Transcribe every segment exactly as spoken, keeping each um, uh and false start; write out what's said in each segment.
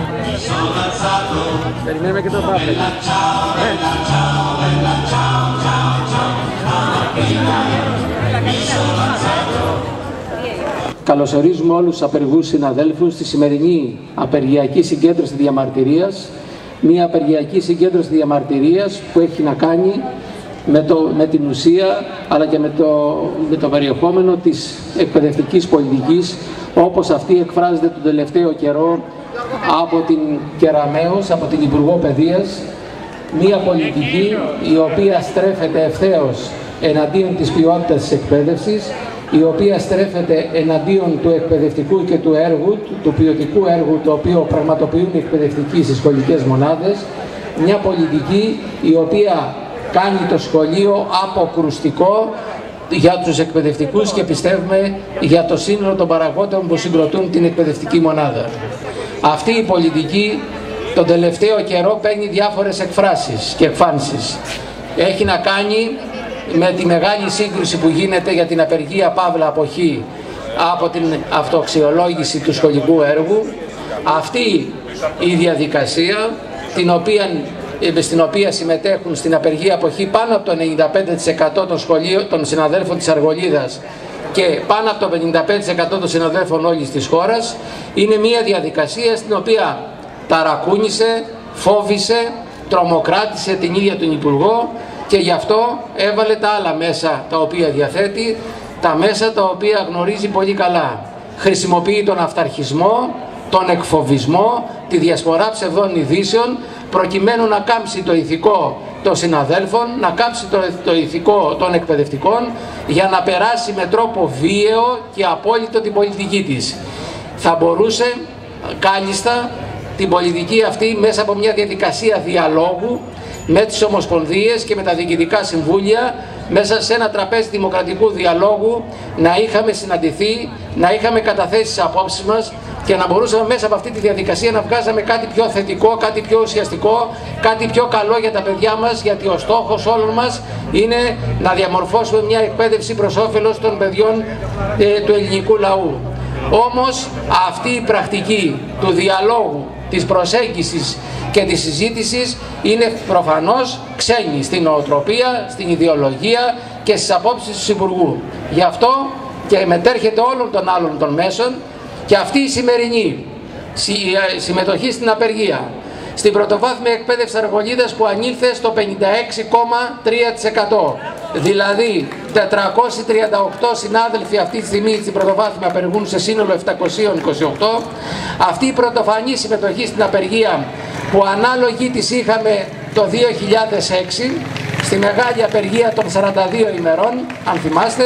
Περιμένουμε και τον Παύλο. Καλωσορίζουμε όλους τους απεργούς συναδέλφους στη σημερινή απεργιακή συγκέντρωση διαμαρτυρίας. Μια απεργιακή συγκέντρωση διαμαρτυρίας που έχει να κάνει με, το, με την ουσία αλλά και με το, με το περιεχόμενο της εκπαιδευτικής πολιτικής όπως αυτή εκφράζεται τον τελευταίο καιρό από την Κεραμέως, από την Υπουργό Παιδείας. Μια πολιτική η οποία στρέφεται ευθέως εναντίον της ποιότητας της εκπαίδευσης, η οποία στρέφεται εναντίον του εκπαιδευτικού και του έργου, του ποιοτικού έργου το οποίο πραγματοποιούν οι εκπαιδευτικοί στις σχολικές μονάδες. Μια πολιτική η οποία κάνει το σχολείο αποκρουστικό για τους εκπαιδευτικούς και πιστεύουμε για το σύνολο των παραγόντων που συγκροτούν την εκπαιδευτική μονάδα. Αυτή η πολιτική τον τελευταίο καιρό παίρνει διάφορες εκφράσεις και εκφάνσεις. Έχει να κάνει με τη μεγάλη σύγκρουση που γίνεται για την απεργία παύλα αποχή από την αυτοαξιολόγηση του σχολικού έργου. Αυτή η διαδικασία την οποία, στην οποία συμμετέχουν στην απεργία αποχή πάνω από το ενενήντα πέντε τοις εκατό των, σχολείων, των συναδέλφων της Αργολίδας και πάνω από το πενήντα πέντε τοις εκατό των συναδέλφων όλης της χώρας, είναι μια διαδικασία στην οποία ταρακούνησε, φόβησε, τρομοκράτησε την ίδια τον Υπουργό και γι' αυτό έβαλε τα άλλα μέσα τα οποία διαθέτει, τα μέσα τα οποία γνωρίζει πολύ καλά. Χρησιμοποιεί τον αυταρχισμό, τον εκφοβισμό, τη διασπορά ψευδών ειδήσεων, προκειμένου να κάμψει το ηθικό των συναδέλφων, να κάμψει το, το ηθικό των εκπαιδευτικών, για να περάσει με τρόπο βίαιο και απόλυτο την πολιτική της. Θα μπορούσε κάλλιστα την πολιτική αυτή μέσα από μια διαδικασία διαλόγου με τις ομοσπονδίες και με τα διοικητικά συμβούλια, μέσα σε ένα τραπέζι δημοκρατικού διαλόγου να είχαμε συναντηθεί, να είχαμε καταθέσει τις απόψεις μας και να μπορούσαμε μέσα από αυτή τη διαδικασία να βγάζαμε κάτι πιο θετικό, κάτι πιο ουσιαστικό, κάτι πιο καλό για τα παιδιά μας, γιατί ο στόχος όλων μας είναι να διαμορφώσουμε μια εκπαίδευση προς όφελος των παιδιών ε, του ελληνικού λαού. Όμως αυτή η πρακτική του διαλόγου, της προσέγγισης και της συζήτησης είναι προφανώς ξένη στην νοοτροπία, στην ιδεολογία και στις απόψεις του Υπουργού. Γι' αυτό και μετέρχεται όλων των άλλων των μέσων και αυτή η σημερινή συμμετοχή στην απεργία, στην πρωτοβάθμια εκπαίδευση Αργολίδας που ανήλθε στο πενήντα έξι κόμμα τρία τοις εκατό. Δηλαδή τετρακόσιοι τριάντα οκτώ συνάδελφοι αυτή τη στιγμή στην πρωτοβάθμια απεργούν σε σύνολο επτακόσια είκοσι οκτώ. Αυτή η πρωτοφανή συμμετοχή στην απεργία που ανάλογη της είχαμε το δύο χιλιάδες έξι στη μεγάλη απεργία των σαράντα δύο ημερών, αν θυμάστε,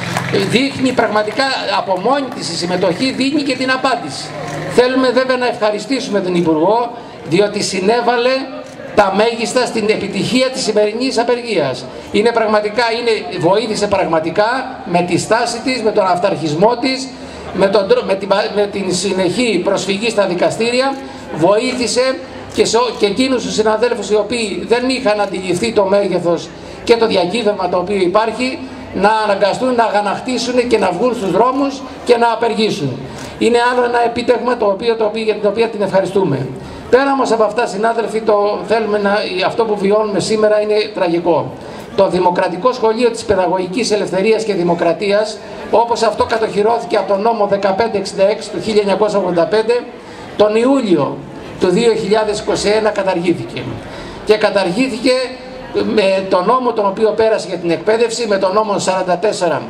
δείχνει πραγματικά από μόνη της η συμμετοχή, δίνει και την απάντηση. Θέλουμε βέβαια να ευχαριστήσουμε τον Υπουργό, διότι συνέβαλε τα μέγιστα στην επιτυχία της σημερινής απεργίας. Είναι πραγματικά, είναι, βοήθησε πραγματικά με τη στάση της, με τον αυταρχισμό της, με, τον, με, την, με την συνεχή προσφυγή στα δικαστήρια, βοήθησε και, σε, και εκείνους τους συναδέλφους οι οποίοι δεν είχαν αντιληφθεί το μέγεθος και το διακύβευμα το οποίο υπάρχει, να αναγκαστούν να αγανακτήσουν και να βγουν στους δρόμους και να απεργήσουν. Είναι άλλο ένα επίτευγμα το οποίο, το οποίο, για την οποία την ευχαριστούμε. Πέρα όμως από αυτά, συνάδελφοι, το θέλουμε να, αυτό που βιώνουμε σήμερα είναι τραγικό. Το Δημοκρατικό Σχολείο της Παιδαγωγικής Ελευθερίας και Δημοκρατίας, όπως αυτό κατοχυρώθηκε από τον νόμο δεκαπέντε εξήντα έξι του χίλια εννιακόσια ογδόντα πέντε, τον Ιούλιο του δύο χιλιάδες είκοσι ένα καταργήθηκε. Και καταργήθηκε με τον νόμο τον οποίο πέρασε για την εκπαίδευση, με τον νόμο σαράντα τέσσερα,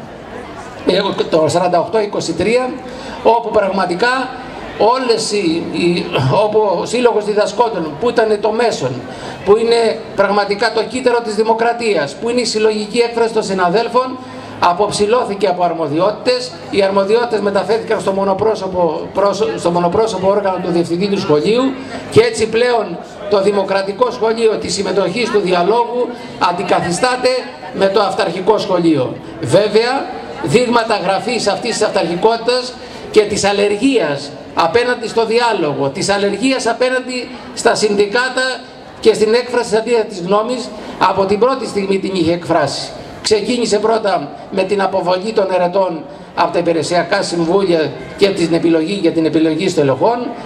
το σαράντα οκτώ είκοσι τρία, όπου πραγματικά όλες οι, οι, όπου ο Σύλλογος Διδασκόντων που ήταν το μέσον, που είναι πραγματικά το κύτταρο της δημοκρατίας, που είναι η συλλογική έκφραση των συναδέλφων, αποψηλώθηκε από αρμοδιότητες. Οι αρμοδιότητες μεταφέρθηκαν στο μονοπρόσωπο, στο μονοπρόσωπο όργανο του διευθυντή του σχολείου και έτσι πλέον το Δημοκρατικό Σχολείο της συμμετοχής του διαλόγου αντικαθιστάται με το αυταρχικό σχολείο. Βέβαια, δείγματα γραφής αυτής της αυταρχικότητας και της αλλεργίας απέναντι στο διάλογο, της αλλεργίας απέναντι στα συνδικάτα και στην έκφραση της αντίθετης γνώμης, από την πρώτη στιγμή την είχε εκφράσει. Ξεκίνησε πρώτα με την αποβολή των ερετών από τα υπηρεσιακά συμβούλια και την επιλογή για την επιλογή στελεχών.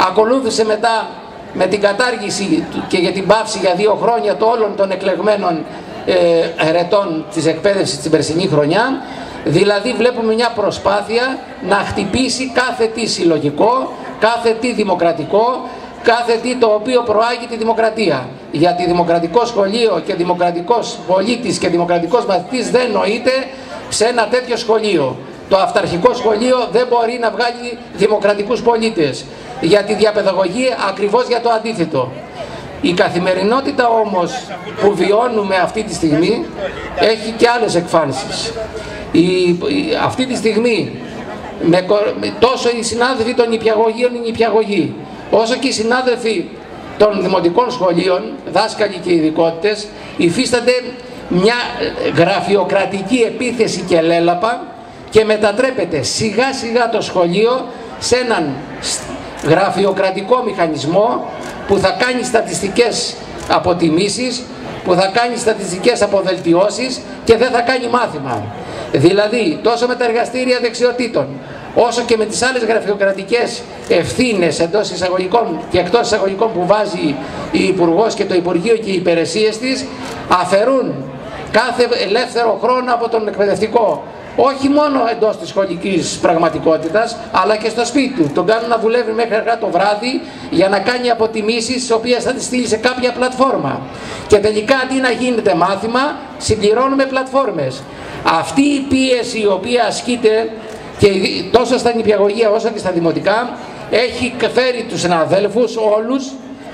Ακολούθησε μετά με την κατάργηση και για την πάυση για δύο χρόνια των όλων των εκλεγμένων ε, ερετών της εκπαίδευσης την περσινή χρονιά. Δηλαδή βλέπουμε μια προσπάθεια να χτυπήσει κάθε τι συλλογικό, κάθε τι δημοκρατικό, κάθε τι το οποίο προάγει τη δημοκρατία. Γιατί δημοκρατικό σχολείο και δημοκρατικός πολίτης και δημοκρατικός μαθητής δεν νοείται σε ένα τέτοιο σχολείο. Το αυταρχικό σχολείο δεν μπορεί να βγάλει δημοκρατικούς πολίτες για τη διαπαιδαγωγή, ακριβώς για το αντίθετο. Η καθημερινότητα όμως που βιώνουμε αυτή τη στιγμή έχει και άλλες εκφάνσεις. Η, η, αυτή τη στιγμή με, τόσο οι συνάδελφοι των νηπιαγωγείων είναι νηπιαγωγοί, όσο και οι συνάδελφοι των δημοτικών σχολείων, δάσκαλοι και ειδικότητες, υφίστανται μια γραφειοκρατική επίθεση και λέλαπα και μετατρέπεται σιγά σιγά το σχολείο σε έναν γραφειοκρατικό μηχανισμό που θα κάνει στατιστικές αποτιμήσεις, που θα κάνει στατιστικές αποδελτιώσεις και δεν θα κάνει μάθημα. Δηλαδή τόσο με τα εργαστήρια δεξιοτήτων όσο και με τις άλλες γραφειοκρατικές ευθύνες εντός εισαγωγικών και εκτός εισαγωγικών που βάζει η Υπουργός και το Υπουργείο και οι υπηρεσίες της, αφαιρούν κάθε ελεύθερο χρόνο από τον εκπαιδευτικό, όχι μόνο εντός της σχολικής πραγματικότητας, αλλά και στο σπίτι του. Τον κάνουν να δουλεύει μέχρι αργά το βράδυ για να κάνει αποτιμήσεις, τις οποίες θα τις στείλει σε κάποια πλατφόρμα. Και τελικά αντί να γίνεται μάθημα, συμπληρώνουμε πλατφόρμες. Αυτή η πίεση η οποία ασκείται και τόσο στα νηπιαγωγεία όσο και στα δημοτικά έχει φέρει τους συναδέλφους όλους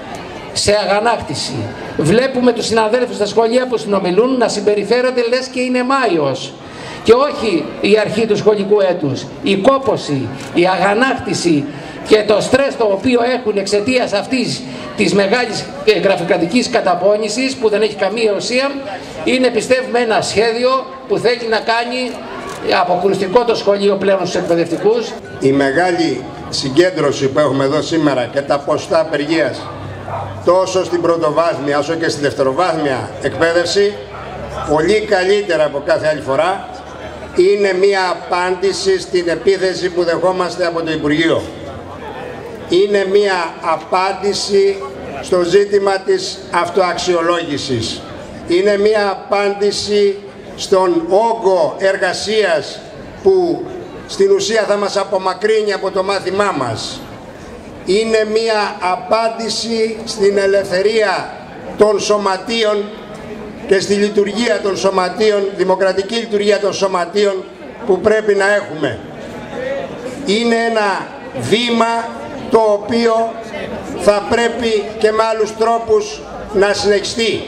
σε αγανάκτηση. Βλέπουμε τους συναδέλφους στα σχολεία που συνομιλούν να συμπεριφέρονται λες και είναι Μάιος. Και όχι η αρχή του σχολικού έτους. Η κόπωση, η αγανάκτηση και το στρες το οποίο έχουν εξαιτίας αυτής της μεγάλης γραφειοκρατικής καταπώνησης που δεν έχει καμία ουσία, είναι πιστεύουμε ένα σχέδιο που θέλει να κάνει αποκρουστικό το σχολείο πλέον στους εκπαιδευτικούς. Η μεγάλη συγκέντρωση που έχουμε εδώ σήμερα και τα ποσοστά απεργίας τόσο στην πρωτοβάθμια όσο και στη δευτεροβάθμια εκπαίδευση, πολύ καλύτερα από κάθε άλλη φορά, είναι μία απάντηση στην επίθεση που δεχόμαστε από το Υπουργείο. Είναι μία απάντηση στο ζήτημα της αυτοαξιολόγησης. Είναι μία απάντηση στον όγκο εργασίας που στην ουσία θα μας απομακρύνει από το μάθημά μας. Είναι μία απάντηση στην ελευθερία των σωματείων και στη λειτουργία των σωματείων, δημοκρατική λειτουργία των σωματείων που πρέπει να έχουμε. Είναι ένα βήμα το οποίο θα πρέπει και με άλλους τρόπους να συνεχιστεί.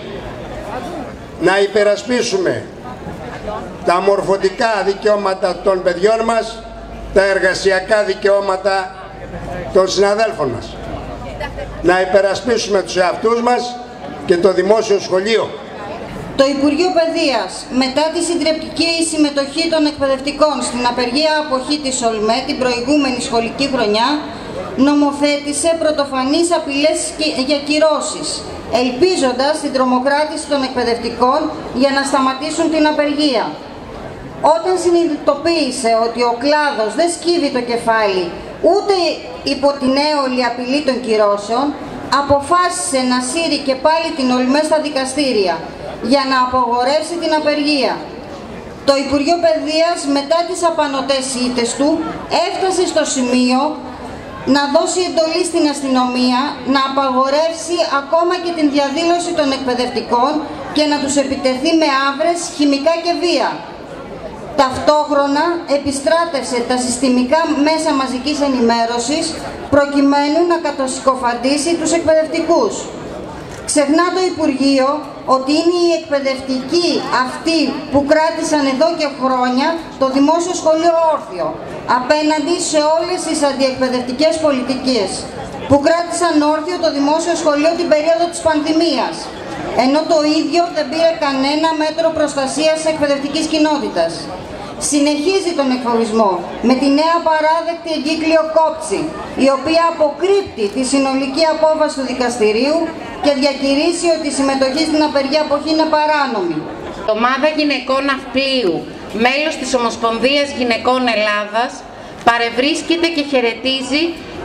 Να υπερασπίσουμε τα μορφωτικά δικαιώματα των παιδιών μας, τα εργασιακά δικαιώματα των συναδέλφων μας. Να υπερασπίσουμε τους εαυτούς μας και το δημόσιο σχολείο. Το Υπουργείο Παιδείας, μετά τη συντριπτική συμμετοχή των εκπαιδευτικών στην απεργία αποχή της ΟΛΜΕ την προηγούμενη σχολική χρονιά, νομοθέτησε πρωτοφανείς απειλές για κυρώσεις, ελπίζοντας την τρομοκράτηση των εκπαιδευτικών για να σταματήσουν την απεργία. Όταν συνειδητοποίησε ότι ο κλάδος δεν σκύβει το κεφάλι ούτε υπό την έολη απειλή των κυρώσεων, αποφάσισε να σύρει και πάλι την ΟΛΜΕ στα δικαστήρια για να απογορεύσει την απεργία. Το Υπουργείο Παιδείας, μετά τις απανωτές ήττες του, έφτασε στο σημείο να δώσει εντολή στην αστυνομία να απαγορεύσει ακόμα και την διαδήλωση των εκπαιδευτικών και να τους επιτεθεί με άβρες, χημικά και βία. Ταυτόχρονα επιστράτευσε τα συστημικά μέσα μαζικής ενημέρωσης προκειμένου να κατοσυκοφαντήσει τους εκπαιδευτικούς. Ξεχνά το Υπουργείο ότι είναι οι εκπαιδευτικοί αυτοί που κράτησαν εδώ και χρόνια το δημόσιο σχολείο όρθιο απέναντι σε όλες τις αντιεκπαιδευτικές πολιτικές που κράτησαν όρθιο το δημόσιο σχολείο την περίοδο της πανδημίας, ενώ το ίδιο δεν πήρε κανένα μέτρο προστασίας της εκπαιδευτικής κοινότητας. Συνεχίζει τον εκφοβισμό με τη νέα παράδεκτη εγκύκλιο Κόψη, η οποία αποκρύπτει τη συνολική απόφαση του δικαστηρίου και διακηρύσει ότι η συμμετοχή στην απεργία αποχή είναι παράνομη. Η ομάδα γυναικών Ναυπλίου, μέλος της Ομοσπονδίας Γυναικών Ελλάδας, παρευρίσκεται και χαιρετίζει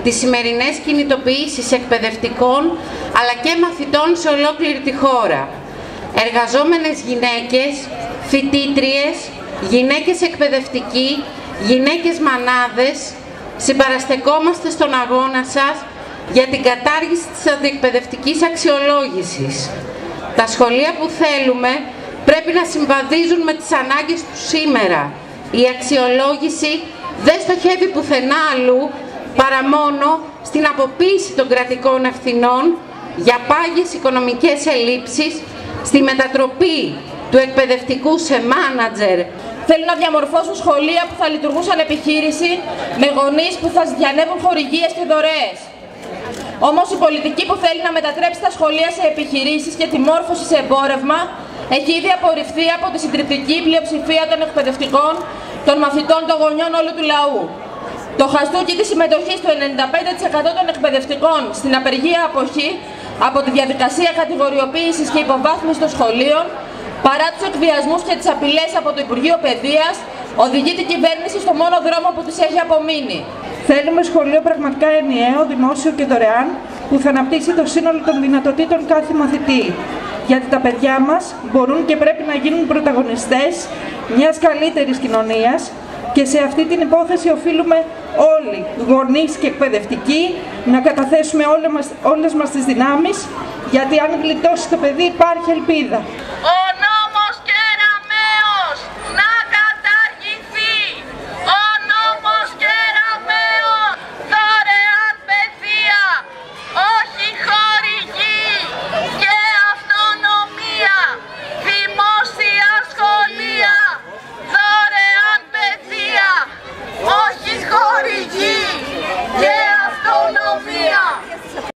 τις σημερινές κινητοποιήσεις εκπαιδευτικών αλλά και μαθητών σε ολόκληρη τη χώρα. Εργαζόμενες γυναίκες, φοιτήτριες, γυναίκες εκπαιδευτικοί, γυναίκες μανάδες, συμπαραστεκόμαστε στον αγώνα σας για την κατάργηση της αντιεκπαιδευτικής αξιολόγησης. Τα σχολεία που θέλουμε πρέπει να συμβαδίζουν με τις ανάγκες του σήμερα. Η αξιολόγηση δεν στοχεύει πουθενά αλλού παρά μόνο στην αποποίηση των κρατικών ευθυνών για πάγιες οικονομικές ελλείψεις, στη μετατροπή του εκπαιδευτικού σε μάνατζερ. Θέλουν να διαμορφώσουν σχολεία που θα λειτουργούν σαν επιχείρηση, με γονείς που θα διανεύουν χορηγίες και δωρεές. Όμως η πολιτική που θέλει να μετατρέψει τα σχολεία σε επιχειρήσεις και τη μόρφωση σε εμπόρευμα έχει ήδη απορριφθεί από τη συντριπτική πλειοψηφία των εκπαιδευτικών, των μαθητών, των γονιών όλου του λαού. Το χαστούκι της συμμετοχής του ενενήντα πέντε τοις εκατό των εκπαιδευτικών στην απεργία αποχή από τη διαδικασία κατηγοριοποίησης και υποβάθμισης των σχολείων, παρά τους εκβιασμούς και τις απειλές από το Υπουργείο Παιδείας, οδηγεί την κυβέρνηση στο μόνο δρόμο που της έχει απομείνει. Θέλουμε σχολείο πραγματικά ενιαίο, δημόσιο και δωρεάν, που θα αναπτύξει το σύνολο των δυνατοτήτων κάθε μαθητή. Γιατί τα παιδιά μας μπορούν και πρέπει να γίνουν πρωταγωνιστές μιας καλύτερης κοινωνίας και σε αυτή την υπόθεση οφείλουμε όλοι, γονείς και εκπαιδευτικοί, να καταθέσουμε όλες μας, όλες μας τις δυνάμεις, γιατί αν γλιτώσει το παιδί υπάρχει ελπίδα.